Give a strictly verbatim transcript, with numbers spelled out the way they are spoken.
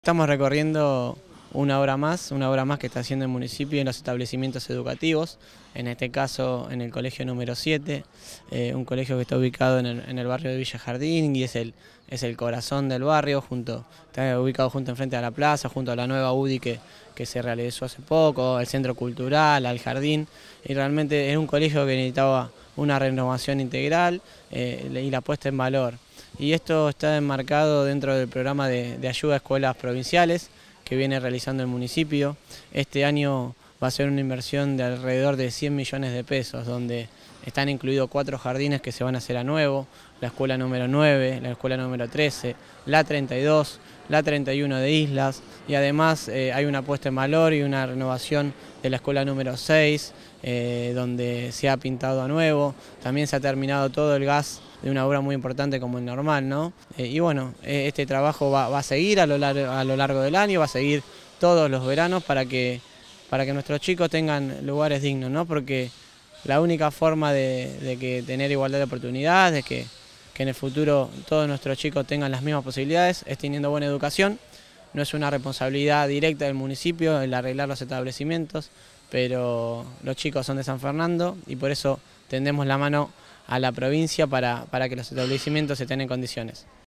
Estamos recorriendo una obra más, una obra más que está haciendo el municipio en los establecimientos educativos, en este caso en el colegio número siete, eh, un colegio que está ubicado en el, en el barrio de Villa Jardín y es el, es el corazón del barrio, junto, está ubicado junto enfrente a la plaza, junto a la nueva U D I que, que se realizó hace poco, el centro cultural, al jardín, y realmente es un colegio que necesitaba una renovación integral eh, y la puesta en valor. Y esto está enmarcado dentro del programa de, de ayuda a escuelas provinciales que viene realizando el municipio. Este año va a ser una inversión de alrededor de cien millones de pesos, donde están incluidos cuatro jardines que se van a hacer a nuevo, la escuela número nueve, la escuela número trece, la treinta y dos, la treinta y uno de Islas, y además eh, hay una puesta en valor y una renovación de la escuela número seis, eh, donde se ha pintado a nuevo, también se ha terminado todo el gas de una obra muy importante como el normal, ¿no? Eh, y bueno, eh, este trabajo va, va a seguir a lo, largo, a lo largo del año, va a seguir todos los veranos para que, para que nuestros chicos tengan lugares dignos, ¿no? Porque la única forma de, de que tener igualdad de oportunidades, de que, que en el futuro todos nuestros chicos tengan las mismas posibilidades, es teniendo buena educación. No es una responsabilidad directa del municipio el arreglar los establecimientos, pero los chicos son de San Fernando y por eso tendemos la mano a la provincia para, para que los establecimientos estén en condiciones.